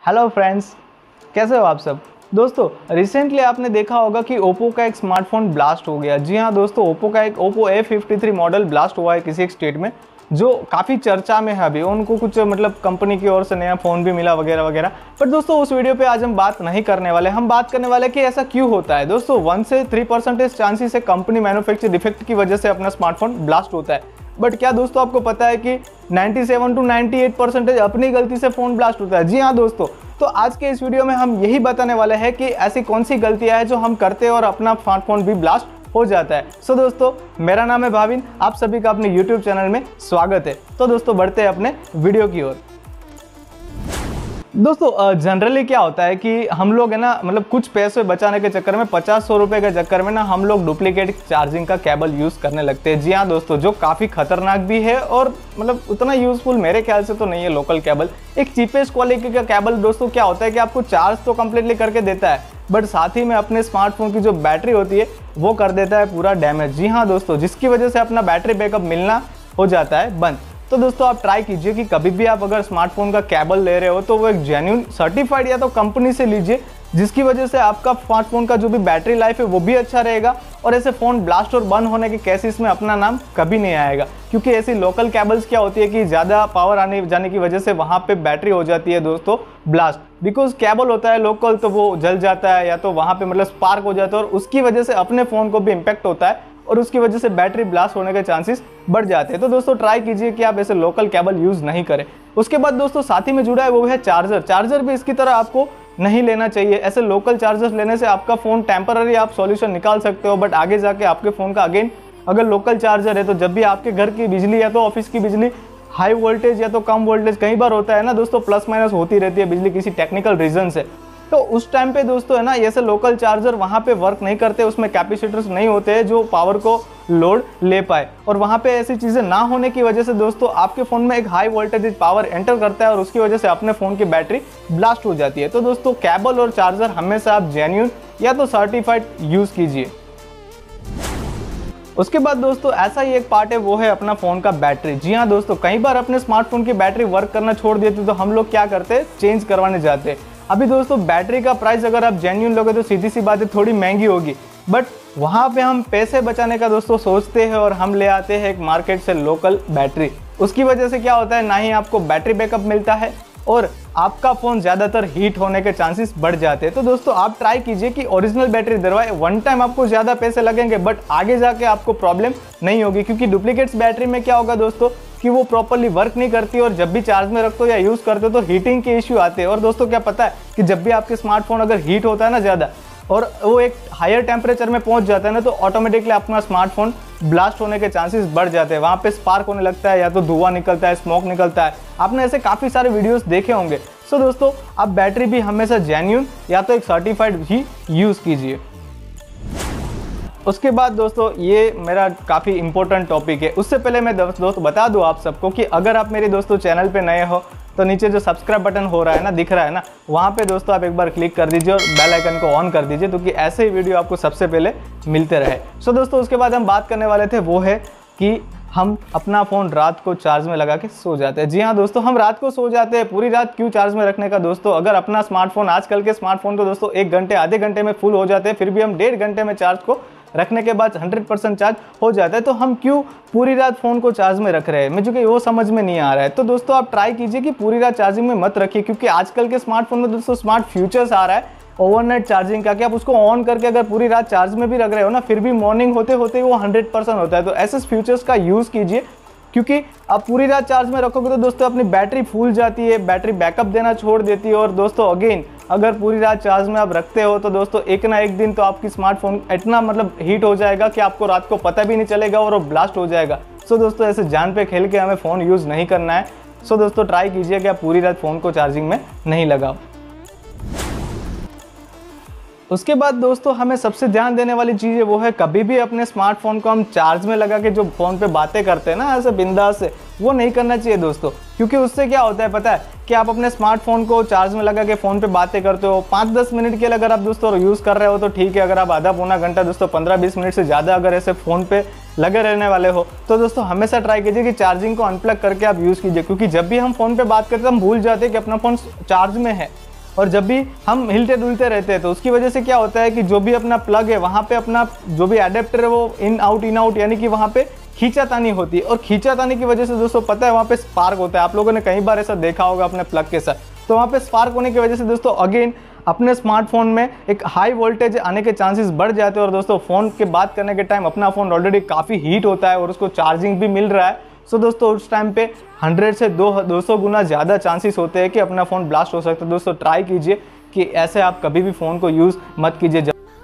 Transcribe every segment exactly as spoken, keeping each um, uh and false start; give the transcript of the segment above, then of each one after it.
Hello friends, कैसे हो आप सब। दोस्तों रिसेंटली आपने देखा होगा कि ओप्पो का एक स्मार्टफोन ब्लास्ट हो गया। जी हाँ दोस्तों, ओप्पो का एक Oppo A fifty three model blast हुआ है किसी एक स्टेट में, जो काफ़ी चर्चा में है अभी। उनको कुछ मतलब कंपनी की ओर से नया फ़ोन भी मिला वगैरह वगैरह। पर दोस्तों उस वीडियो पे आज हम बात नहीं करने वाले। हम बात करने वाले कि ऐसा क्यों होता है। दोस्तों वन से थ्री परसेंटेज चांसेस है कंपनी मैन्युफैक्चर डिफेक्ट की वजह से अपना स्मार्टफोन ब्लास्ट होता है। बट क्या दोस्तों आपको पता है कि सत्तानवे टू अट्ठानवे परसेंटेज अपनी गलती से फ़ोन ब्लास्ट होता है। जी हाँ दोस्तों, तो आज के इस वीडियो में हम यही बताने वाले हैं कि ऐसी कौन सी गलतियां हैं जो हम करते हैं और अपना स्मार्टफोन भी ब्लास्ट हो जाता है। सो दोस्तों मेरा नाम है भाविन, आप सभी का अपने यूट्यूब चैनल में स्वागत है। तो दोस्तों बढ़ते हैं अपने वीडियो की ओर। दोस्तों जनरली क्या होता है कि हम लोग है ना, मतलब कुछ पैसे बचाने के चक्कर में, पचास सौ रुपए के चक्कर में ना हम लोग डुप्लीकेट चार्जिंग का केबल यूज़ करने लगते हैं। जी हाँ दोस्तों, जो काफ़ी खतरनाक भी है और मतलब उतना यूज़फुल मेरे ख्याल से तो नहीं है। लोकल केबल एक चीपेस्ट क्वालिटी का केबल दोस्तों क्या होता है कि आपको चार्ज तो कंप्लीटली करके देता है, बट साथ ही में अपने स्मार्टफोन की जो बैटरी होती है वो कर देता है पूरा डैमेज। जी हाँ दोस्तों, जिसकी वजह से अपना बैटरी बैकअप मिलना हो जाता है बंद। तो दोस्तों आप ट्राई कीजिए कि कभी भी आप अगर स्मार्टफोन का केबल ले रहे हो तो वो एक जेन्युइन सर्टिफाइड या तो कंपनी से लीजिए, जिसकी वजह से आपका स्मार्टफोन का जो भी बैटरी लाइफ है वो भी अच्छा रहेगा और ऐसे फ़ोन ब्लास्ट और बंद होने के केसेस में अपना नाम कभी नहीं आएगा। क्योंकि ऐसी लोकल केबल्स क्या होती है कि ज़्यादा पावर आने जाने की वजह से वहाँ पे बैटरी हो जाती है दोस्तों ब्लास्ट। बिकॉज केबल होता है लोकल तो वो जल जाता है या तो वहाँ पे मतलब स्पार्क हो जाता है और उसकी वजह से अपने फ़ोन को भी इम्पैक्ट होता है और उसकी वजह से बैटरी ब्लास्ट होने के चांसेस बढ़ जाते हैं। तो दोस्तों ट्राई कीजिए कि आप ऐसे लोकल केबल यूज़ नहीं करें। उसके बाद दोस्तों साथ ही में जुड़ा है वो है चार्जर। चार्जर भी इसकी तरह आपको नहीं लेना चाहिए। ऐसे लोकल चार्जर्स लेने से आपका फ़ोन टेम्पररी आप सॉल्यूशन निकाल सकते हो, बट आगे जाके आपके फ़ोन का अगेन अगर लोकल चार्जर है तो जब भी आपके घर की बिजली या तो ऑफिस की बिजली हाई वोल्टेज या तो कम वोल्टेज, कई बार होता है ना दोस्तों प्लस माइनस होती रहती है बिजली किसी टेक्निकल रीज़न से, तो उस टाइम पे दोस्तों है ना ऐसे लोकल चार्जर वहाँ पे वर्क नहीं करते, उसमें कैपेसिटर्स नहीं होते हैं जो पावर को लोड ले पाए। और वहाँ पे ऐसी चीज़ें ना होने की वजह से दोस्तों आपके फ़ोन में एक हाई वोल्टेज पावर एंटर करता है और उसकी वजह से अपने फ़ोन की बैटरी ब्लास्ट हो जाती है। तो दोस्तों केबल और चार्जर हमेशा आप जेन्युइन या तो सर्टिफाइड यूज़ कीजिए। उसके बाद दोस्तों ऐसा ही एक पार्ट है वो है अपना फ़ोन का बैटरी। जी हाँ दोस्तों, कई बार अपने स्मार्टफोन की बैटरी वर्क करना छोड़ देती है तो हम लोग क्या करते हैं, चेंज करवाने जाते हैं। अभी दोस्तों बैटरी का प्राइस अगर आप जेन्युइन लोगे तो सीधी सी बात है थोड़ी महंगी होगी, बट वहाँ पे हम पैसे बचाने का दोस्तों सोचते हैं और हम ले आते हैं एक मार्केट से लोकल बैटरी। उसकी वजह से क्या होता है, ना ही आपको बैटरी बैकअप मिलता है और आपका फ़ोन ज़्यादातर हीट होने के चांसेस बढ़ जाते हैं। तो दोस्तों आप ट्राई कीजिए कि ओरिजिनल बैटरी दरवाए। वन टाइम आपको ज़्यादा पैसे लगेंगे बट आगे जाके आपको प्रॉब्लम नहीं होगी, क्योंकि डुप्लीकेट्स बैटरी में क्या होगा दोस्तों कि वो प्रॉपरली वर्क नहीं करती और जब भी चार्ज में रखते हो या यूज़ करते हो तो हीटिंग के इश्यू आते हैं। और दोस्तों क्या पता है कि जब भी आपके स्मार्टफोन अगर हीट होता है ना ज़्यादा और वो एक हायर टेम्परेचर में पहुंच जाता है ना, तो ऑटोमेटिकली अपना स्मार्टफोन ब्लास्ट होने के चांसेस बढ़ जाते हैं। वहाँ पे स्पार्क होने लगता है या तो धुआं निकलता है, स्मोक निकलता है। आपने ऐसे काफ़ी सारे वीडियोस देखे होंगे। सो दोस्तों आप बैटरी भी हमेशा जेन्युइन या तो एक सर्टिफाइड ही यूज़ कीजिए। उसके बाद दोस्तों ये मेरा काफ़ी इंपॉर्टेंट टॉपिक है। उससे पहले मैं दोस्त बता दूं आप सबको कि अगर आप मेरे दोस्तों चैनल पे नए हो तो नीचे जो सब्सक्राइब बटन हो रहा है ना, दिख रहा है ना, वहाँ पे दोस्तों आप एक बार क्लिक कर दीजिए और बेल आइकन को ऑन कर दीजिए, क्योंकि ऐसे ही वीडियो आपको सबसे पहले मिलते रहे। सो दोस्तों उसके बाद हम बात करने वाले थे वो है कि हम अपना फ़ोन रात को चार्ज में लगा के सो जाते हैं। जी हाँ दोस्तों, हम रात को सो जाते हैं। पूरी रात क्यों चार्ज में रखने का दोस्तों, अगर अपना स्मार्टफोन, आजकल के स्मार्टफोन तो दोस्तों एक घंटे आधे घंटे में फुल हो जाते हैं, फिर भी हम डेढ़ घंटे में चार्ज को रखने के बाद हंड्रेड परसेंट चार्ज हो जाता है। तो हम क्यों पूरी रात फ़ोन को चार्ज में रख रहे हैं, मुझे वो समझ में नहीं आ रहा है। तो दोस्तों आप ट्राई कीजिए कि पूरी रात चार्जिंग में मत रखिए, क्योंकि आजकल के स्मार्टफोन में दोस्तों स्मार्ट फ्यूचर्स आ रहा है ओवरनाइट चार्जिंग का, कि आप उसको ऑन करके अगर पूरी रात चार्ज में भी रख रहे हो ना, फिर भी मॉर्निंग होते होते वो हंड्रेड परसेंट होता है। तो ऐसे फ्यूचर्स का यूज़ कीजिए, क्योंकि आप पूरी रात चार्ज में रखोगे तो दोस्तों अपनी बैटरी फूल जाती है, बैटरी बैकअप देना छोड़ देती है। और दोस्तों अगेन अगर पूरी रात चार्ज में आप रखते हो तो दोस्तों एक ना एक दिन तो आपकी स्मार्टफोन इतना मतलब हीट हो जाएगा कि आपको रात को पता भी नहीं चलेगा और वो ब्लास्ट हो जाएगा। सो दोस्तों ऐसे जान पे खेल के हमें फ़ोन यूज़ नहीं करना है। सो दोस्तों ट्राई कीजिए कि आप पूरी रात फ़ोन को चार्जिंग में नहीं लगाओ। उसके बाद दोस्तों हमें सबसे ध्यान देने वाली चीज़ है वो है कभी भी अपने स्मार्टफोन को हम चार्ज में लगा के जो फ़ोन पे बातें करते हैं ना ऐसे बिंदास से, वो नहीं करना चाहिए दोस्तों। क्योंकि उससे क्या होता है पता है कि आप अपने स्मार्टफोन को चार्ज में लगा के फ़ोन पे बातें करते हो, पाँच दस मिनट के लिए अगर आप दोस्तों यूज़ कर रहे हो तो ठीक है। अगर आप आधा पौना घंटा दोस्तों पंद्रह बीस मिनट से ज़्यादा अगर ऐसे फ़ोन पे लगे रहने वाले हो तो दोस्तों हमेशा ट्राई कीजिए कि चार्जिंग को अनप्लग करके आप यूज़ कीजिए। क्योंकि जब भी हम फ़ोन पे बात करते हैं हम भूल जाते हैं कि अपना फ़ोन चार्ज में है और जब भी हम हिलते डुलते रहते हैं तो उसकी वजह से क्या होता है कि जो भी अपना प्लग है वहाँ पे अपना जो भी एडेप्टर है वो इन आउट इन आउट यानी कि वहाँ पे खींचातानी होती है, और खींचातानी की वजह से दोस्तों पता है वहाँ पे स्पार्क होता है। आप लोगों ने कई बार ऐसा देखा होगा अपने प्लग के साथ, तो वहाँ पे स्पार्क होने की वजह से दोस्तों अगेन अपने स्मार्टफोन में एक हाई वोल्टेज आने के चांसेस बढ़ जाते हैं। और दोस्तों फ़ोन के बात करने के टाइम अपना फ़ोन ऑलरेडी काफ़ी हीट होता है और उसको चार्जिंग भी मिल रहा है, सो दोस्तों उस टाइम पे सौ से दो सौ गुना ज़्यादा चांसेस होते हैं कि अपना फ़ोन ब्लास्ट हो सकता है। दोस्तों ट्राई कीजिए कि ऐसे आप कभी भी फ़ोन को यूज़ मत कीजिए।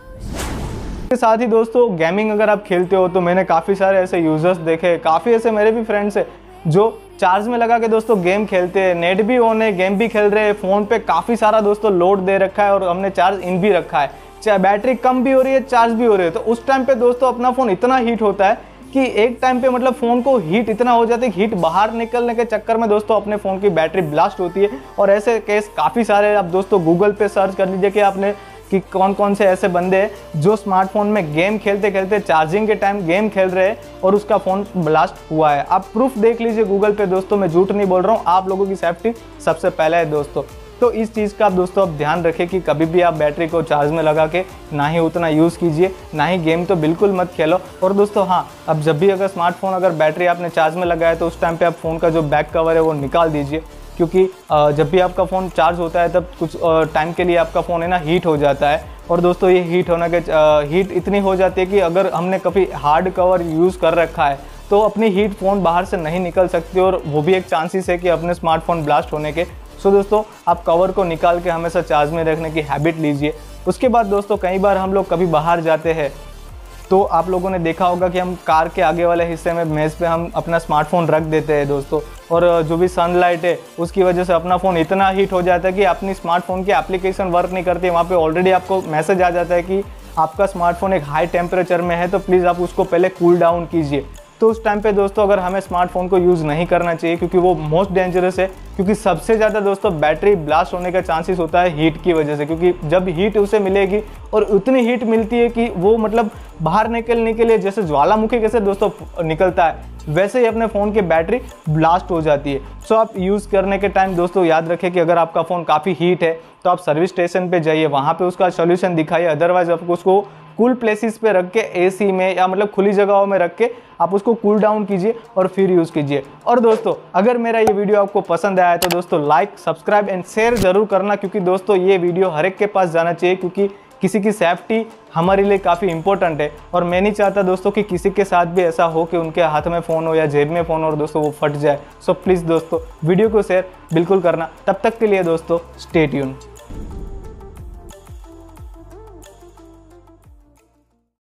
के साथ ही दोस्तों गेमिंग अगर आप खेलते हो तो मैंने काफ़ी सारे ऐसे यूज़र्स देखे, काफ़ी ऐसे मेरे भी फ्रेंड्स हैं जो चार्ज में लगा के दोस्तों गेम खेलते हैं, नेट भी ऑन है, गेम भी खेल रहे हैं, फ़ोन पे काफ़ी सारा दोस्तों लोड दे रखा है और हमने चार्ज इन भी रखा है, चाहे बैटरी कम भी हो रही है चार्ज भी हो रही है, तो उस टाइम पे दोस्तों अपना फ़ोन इतना हीट होता है कि एक टाइम पे मतलब फ़ोन को हीट इतना हो जाता है कि हीट बाहर निकलने के चक्कर में दोस्तों अपने फ़ोन की बैटरी ब्लास्ट होती है। और ऐसे केस काफ़ी सारे आप दोस्तों गूगल पे सर्च कर लीजिए कि आपने कि कौन कौन से ऐसे बंदे हैं जो स्मार्टफोन में गेम खेलते खेलते चार्जिंग के टाइम गेम खेल रहे हैं और उसका फ़ोन ब्लास्ट हुआ है। आप प्रूफ देख लीजिए गूगल पे दोस्तों, मैं झूठ नहीं बोल रहा हूँ, आप लोगों की सेफ्टी सबसे पहले है दोस्तों। तो इस चीज़ का आप दोस्तों आप ध्यान रखें कि कभी भी आप बैटरी को चार्ज में लगा के ना ही उतना यूज़ कीजिए, ना ही गेम तो बिल्कुल मत खेलो। और दोस्तों हाँ, अब जब भी अगर स्मार्टफोन अगर बैटरी आपने चार्ज में लगाया तो उस टाइम पे आप फ़ोन का जो बैक कवर है वो निकाल दीजिए, क्योंकि जब भी आपका फ़ोन चार्ज होता है तब कुछ टाइम के लिए आपका फ़ोन है ना हीट हो जाता है। और दोस्तों ये हीट होने के हीट इतनी हो जाती है कि अगर हमने कभी हार्ड कवर यूज़ कर रखा है तो अपनी हीट फ़ोन बाहर से नहीं निकल सकती और वो भी एक चांसेस है कि अपने स्मार्टफोन ब्लास्ट होने के। सो दोस्तों आप कवर को निकाल के हमेशा चार्ज में रखने की हैबिट लीजिए। उसके बाद दोस्तों कई बार हम लोग कभी बाहर जाते हैं तो आप लोगों ने देखा होगा कि हम कार के आगे वाले हिस्से में मेज़ पे हम अपना स्मार्टफोन रख देते हैं दोस्तों, और जो भी सनलाइट है उसकी वजह से अपना फ़ोन इतना हीट हो जाता है कि अपनी स्मार्टफोन की एप्लीकेशन वर्क नहीं करती। वहाँ पे ऑलरेडी आपको मैसेज आ जाता है कि आपका स्मार्टफोन एक हाई टेम्परेचर में है, तो प्लीज़ आप उसको पहले कूल डाउन कीजिए। तो उस टाइम पे दोस्तों अगर हमें स्मार्टफोन को यूज़ नहीं करना चाहिए, क्योंकि वो मोस्ट डेंजरस है, क्योंकि सबसे ज़्यादा दोस्तों बैटरी ब्लास्ट होने का चांसेस होता है हीट की वजह से, क्योंकि जब हीट उसे मिलेगी और उतनी हीट मिलती है कि वो मतलब बाहर निकलने के लिए जैसे ज्वालामुखी कैसे दोस्तों निकलता है वैसे ही अपने फ़ोन की बैटरी ब्लास्ट हो जाती है। सो आप यूज़ करने के टाइम दोस्तों याद रखें कि अगर आपका फ़ोन काफ़ी हीट है तो आप सर्विस स्टेशन पे जाइए, वहाँ पे उसका सोल्यूशन दिखाइए। अदरवाइज़ आपको उसको कूल प्लेसेस पे रख के एसी में या मतलब खुली जगहों में रख के आप उसको कूल डाउन कीजिए और फिर यूज़ कीजिए। और दोस्तों अगर मेरा ये वीडियो आपको पसंद आया है तो दोस्तों लाइक, सब्सक्राइब एंड शेयर ज़रूर करना, क्योंकि दोस्तों ये वीडियो हर एक के पास जाना चाहिए, क्योंकि किसी की सेफ्टी हमारे लिए काफ़ी इंपॉर्टेंट है। और मैं नहीं चाहता दोस्तों कि किसी के साथ भी ऐसा हो कि उनके हाथ में फ़ोन हो या जेब में फ़ोन हो और दोस्तों वो फट जाए। सो प्लीज़ दोस्तों वीडियो को शेयर बिल्कुल करना। तब तक के लिए दोस्तों स्टे ट्यून।